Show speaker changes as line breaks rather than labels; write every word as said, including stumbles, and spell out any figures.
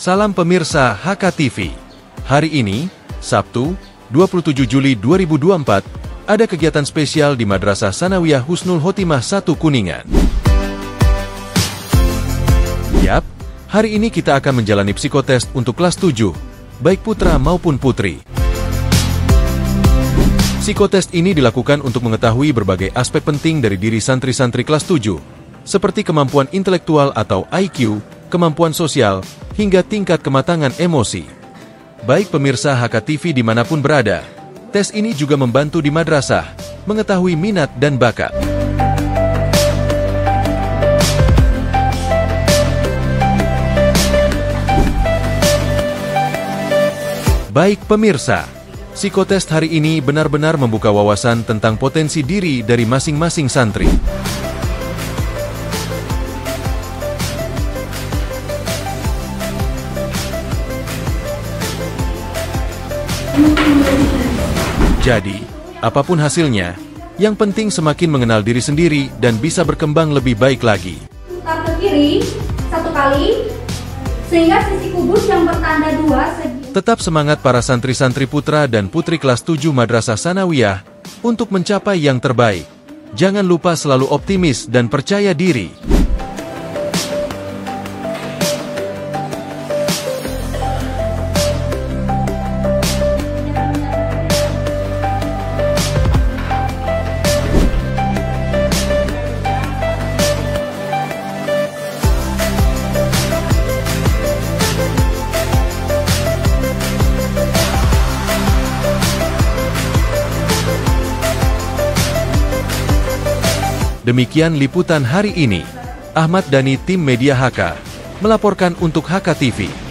Salam pemirsa H K T V. Hari ini, Sabtu, dua puluh tujuh Juli dua ribu dua puluh empat, ada kegiatan spesial di Madrasah Sanawiyah Husnul Khotimah satu Kuningan. Yap, hari ini kita akan menjalani psikotest untuk kelas tujuh, baik putra maupun putri. Psikotest ini dilakukan untuk mengetahui berbagai aspek penting dari diri santri-santri kelas tujuh, seperti kemampuan intelektual atau I Q, kemampuan sosial, hingga tingkat kematangan emosi. Baik pemirsa H K T V dimanapun berada, tes ini juga membantu di madrasah mengetahui minat dan bakat. Baik pemirsa, psikotest hari ini benar-benar membuka wawasan tentang potensi diri dari masing-masing santri. Jadi, apapun hasilnya, yang penting semakin mengenal diri sendiri dan bisa berkembang lebih baik lagi.
Putar ke kiri satu kali, sehingga sisi kubus yang bertanda dua segi.
Tetap semangat para santri-santri putra dan putri kelas tujuh Madrasah Sanawiyah untuk mencapai yang terbaik. Jangan lupa selalu optimis dan percaya diri. Demikian liputan hari ini. Ahmad Dhani, tim Media H K, melaporkan untuk H K T V.